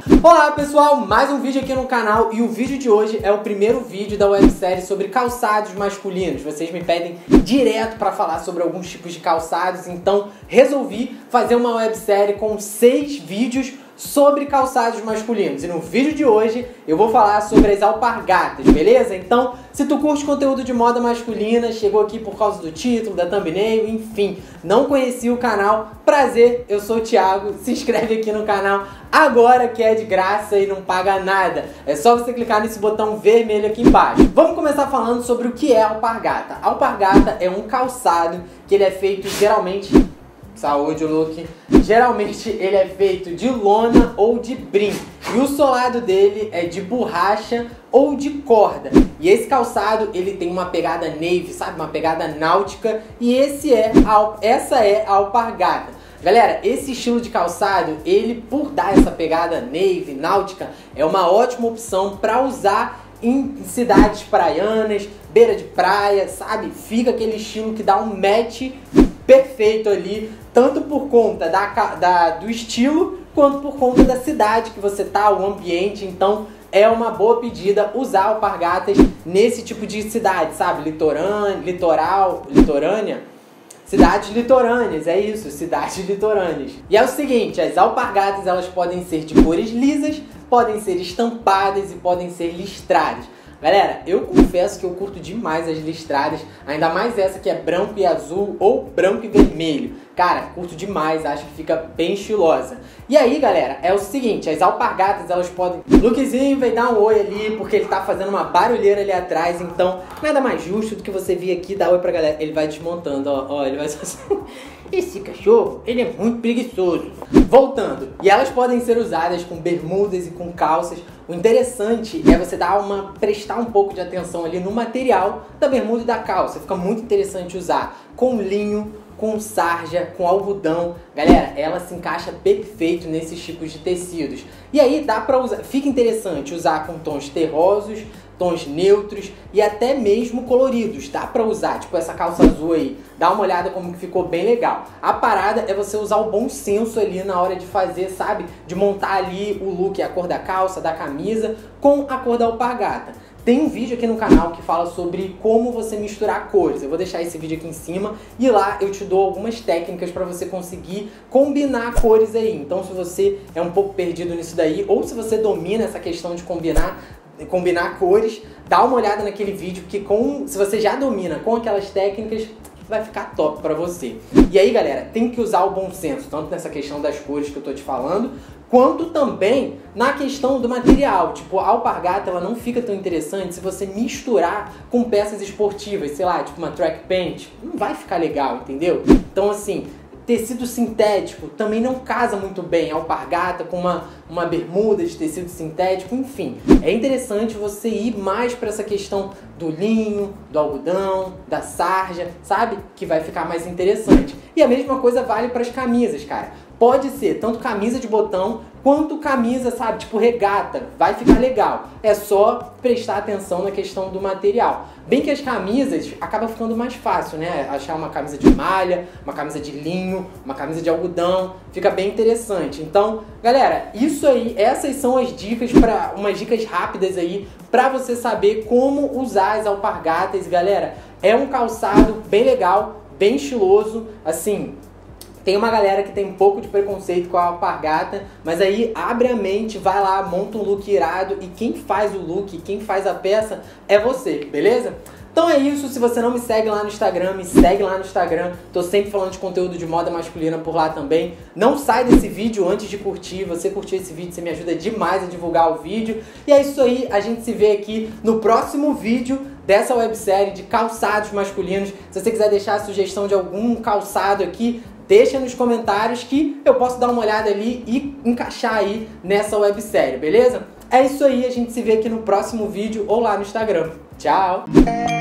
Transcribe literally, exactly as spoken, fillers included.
Olá pessoal, mais um vídeo aqui no canal e o vídeo de hoje é o primeiro vídeo da websérie sobre calçados masculinos. Vocês me pedem direto para falar sobre alguns tipos de calçados, então resolvi fazer uma websérie com seis vídeos sobre calçados masculinos. E no vídeo de hoje eu vou falar sobre as alpargatas, beleza? Então, se tu curte conteúdo de moda masculina, chegou aqui por causa do título, da thumbnail, enfim, não conhecia o canal, prazer, eu sou o Thiago, se inscreve aqui no canal agora que é de graça e não paga nada. É só você clicar nesse botão vermelho aqui embaixo. Vamos começar falando sobre o que é alpargata. Alpargata é um calçado que ele é feito geralmente... Saúde, Luke. Geralmente ele é feito de lona ou de brim. E o solado dele é de borracha ou de corda. E esse calçado, ele tem uma pegada navy, sabe? Uma pegada náutica. E esse é a, essa é a alpargata. Galera, esse estilo de calçado, ele por dar essa pegada navy, náutica, é uma ótima opção para usar em cidades praianas, beira de praia, sabe? Fica aquele estilo que dá um match perfeito ali, tanto por conta da, da, do estilo, quanto por conta da cidade que você tá, o ambiente. Então é uma boa pedida usar alpargatas nesse tipo de cidade, sabe? Litorânea, litoral, litorânea, cidades litorâneas, é isso, cidades litorâneas. E é o seguinte, as alpargatas elas podem ser de cores lisas, podem ser estampadas e podem ser listradas. Galera, eu confesso que eu curto demais as listradas, ainda mais essa que é branco e azul ou branco e vermelho. Cara, curto demais, acho que fica bem estilosa. E aí, galera, é o seguinte, as alpargatas, elas podem... Luquezinho vem dar um oi ali, porque ele tá fazendo uma barulheira ali atrás, então nada mais justo do que você vir aqui e dar oi pra galera. Ele vai desmontando, ó, ó, ele vai só assim... Esse cachorro, ele é muito preguiçoso. Voltando, e elas podem ser usadas com bermudas e com calças. O interessante é você dar uma, prestar um pouco de atenção ali no material da bermuda e da calça. Fica muito interessante usar com linho, com sarja, com algodão. Galera, ela se encaixa perfeito nesses tipos de tecidos. E aí dá pra usar, fica interessante usar com tons terrosos, tons neutros e até mesmo coloridos. Dá pra usar, tipo essa calça azul aí. Dá uma olhada como que ficou bem legal. A parada é você usar o bom senso ali na hora de fazer, sabe? De montar ali o look, a cor da calça, da camisa, com a cor da alpargata. Tem um vídeo aqui no canal que fala sobre como você misturar cores. Eu vou deixar esse vídeo aqui em cima e lá eu te dou algumas técnicas para você conseguir combinar cores aí. Então se você é um pouco perdido nisso daí, ou se você domina essa questão de combinar combinar cores, dá uma olhada naquele vídeo, porque com, se você já domina com aquelas técnicas, vai ficar top pra você. E aí, galera, tem que usar o bom senso, tanto nessa questão das cores que eu tô te falando, quanto também na questão do material. Tipo, a alpargata, ela não fica tão interessante se você misturar com peças esportivas, sei lá, tipo uma track pant, não vai ficar legal, entendeu? Então, assim, tecido sintético também não casa muito bem, alpargata com uma, uma bermuda de tecido sintético, enfim. É interessante você ir mais para essa questão do linho, do algodão, da sarja, sabe? Que vai ficar mais interessante. E a mesma coisa vale para as camisas, cara. Pode ser tanto camisa de botão quanto camisa, sabe, tipo regata, vai ficar legal. É só prestar atenção na questão do material. Bem que as camisas acaba ficando mais fácil, né? Achar uma camisa de malha, uma camisa de linho, uma camisa de algodão, fica bem interessante. Então, galera, isso aí, essas são as dicas para umas dicas rápidas aí para você saber como usar as alpargatas, galera. É um calçado bem legal, bem estiloso, assim. Tem uma galera que tem um pouco de preconceito com a alpargata, mas aí abre a mente, vai lá, monta um look irado e quem faz o look, quem faz a peça é você, beleza? Então é isso, se você não me segue lá no Instagram, me segue lá no Instagram, tô sempre falando de conteúdo de moda masculina por lá também. Não sai desse vídeo antes de curtir, você curtir esse vídeo, você me ajuda demais a divulgar o vídeo. E é isso aí, a gente se vê aqui no próximo vídeo dessa websérie de calçados masculinos. Se você quiser deixar a sugestão de algum calçado aqui, deixa nos comentários que eu posso dar uma olhada ali e encaixar aí nessa websérie, beleza? É isso aí, a gente se vê aqui no próximo vídeo ou lá no Instagram. Tchau!